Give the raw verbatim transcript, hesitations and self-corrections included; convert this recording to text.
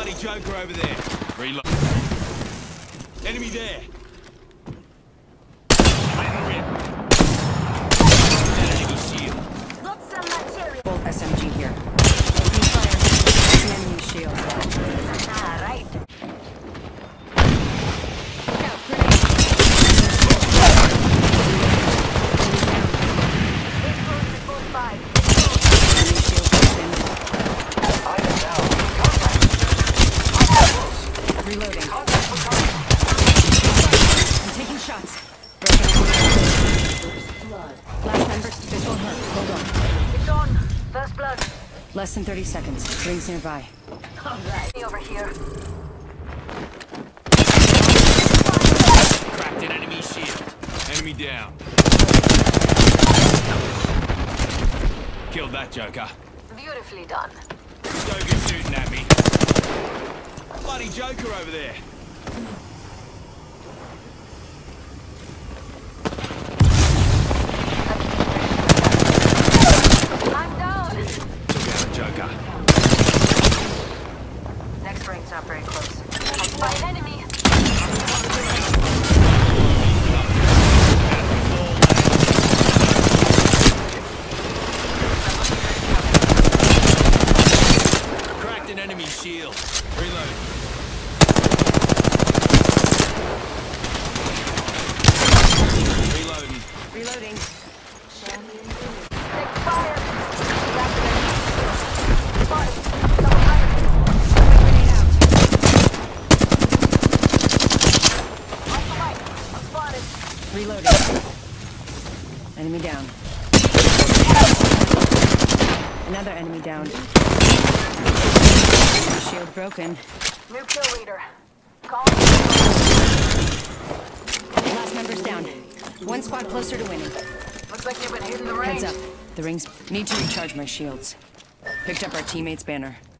Bloody Joker over there. Reload. Enemy there. Enemy shield. Got some material. Full S M G here. Open fire. Enemy shield. Ah, right. Look out, grenade. This goes to full five. Enemy shield broken. I am down. Contact. Contact close. Reloading. Contact for target. I'm taking shots. Broken. Last member. This won't hurt. Hold on. It's on. First blood. Less than thirty seconds. Rings nearby. Alright. Over here. Cracked an enemy shield. Enemy down. Killed that Joker. Beautifully done. Joker shooting at me. Bloody Joker over there. I'm down. Took out a Joker. Next ring's not very close. I spy an enemy. Cracked an enemy shield. Reload. Reloading. Reloading. Take fire. Spotted. Double fire. Grenade out. Off the light. I'm spotted. Reloading. Enemy down. Another enemy down. Enemy shield broken. New kill leader. Call. Last member's down. One squad closer to winning. Looks like you've been hitting the range. Heads up. The rings need to recharge my shields. Picked up our teammate's banner.